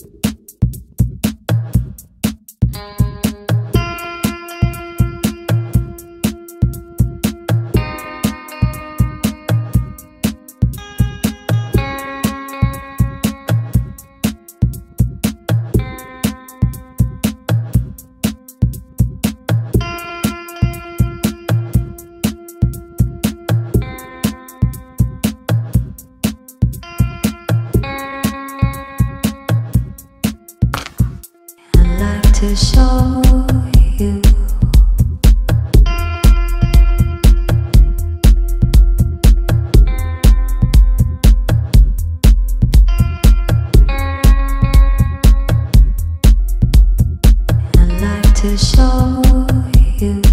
To show you I'd like to show you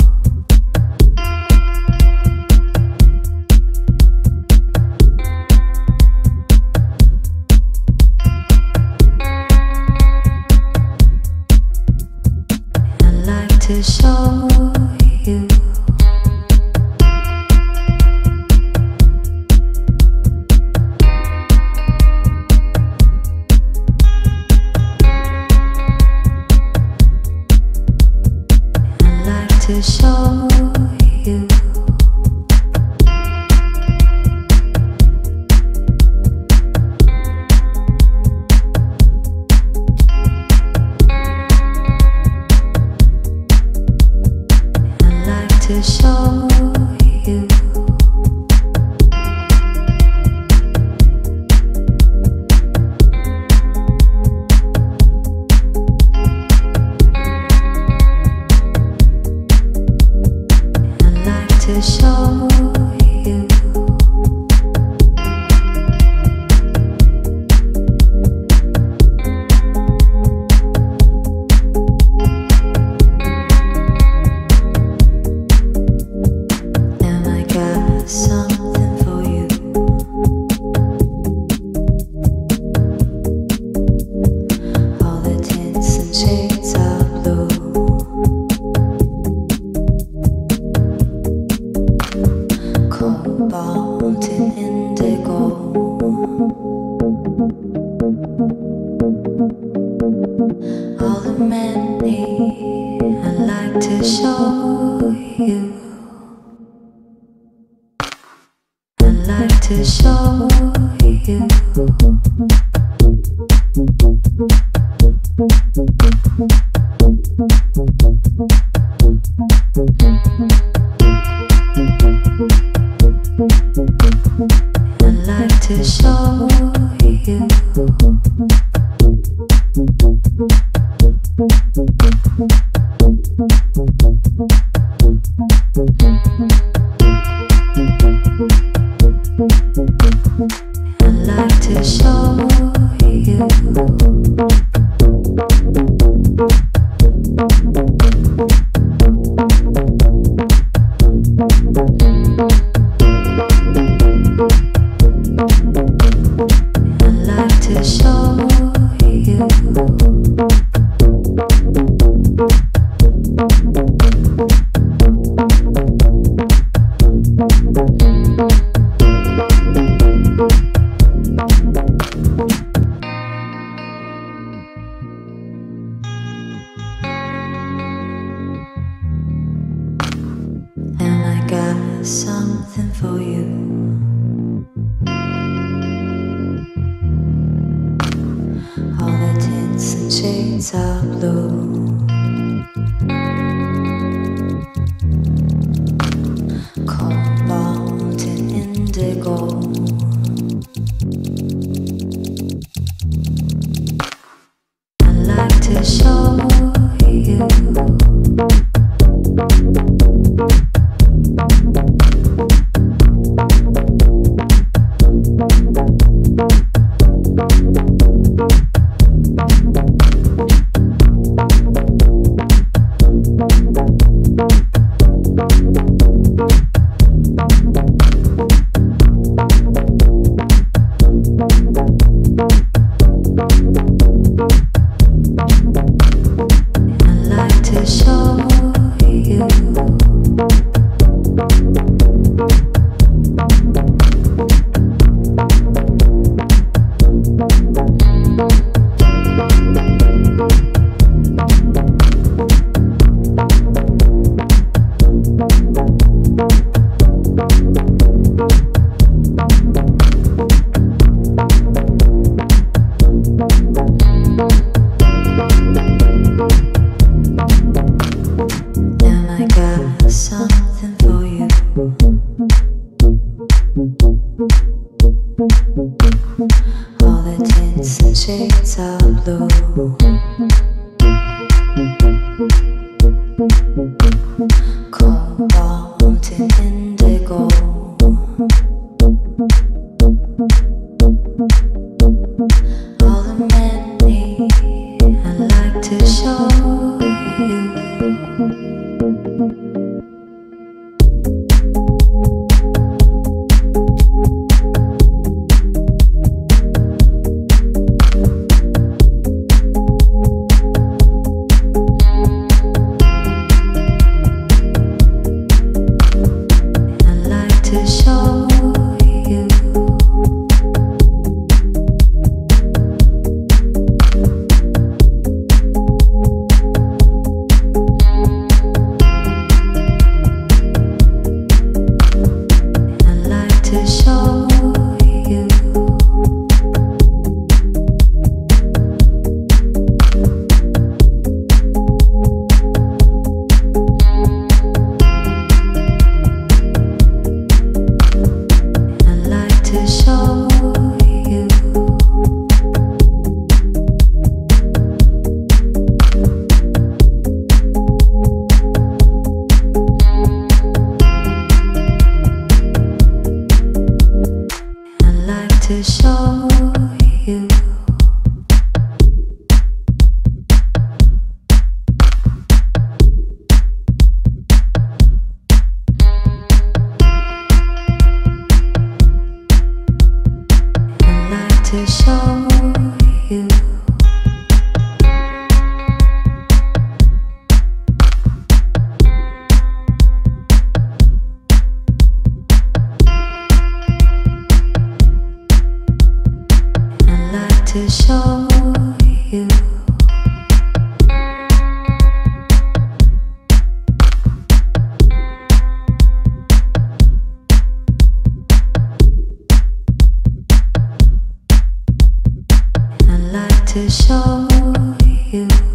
to show you I'd like to show you to show you I'd like to show you something for you. All the tints and shades of blue. Cobalt and indigo. All the many I'd like to show you. I'd like to show you I'd like to show you I'd like to show you I'd like to show you and I got something for you. All the tints and shades of blue. Cobalt and indigo. I'd like to show you shades of blue. Cobalt and indigo. All the many I'd like to show you. To show you. I'd like to show you. To show you. I'd like to show you.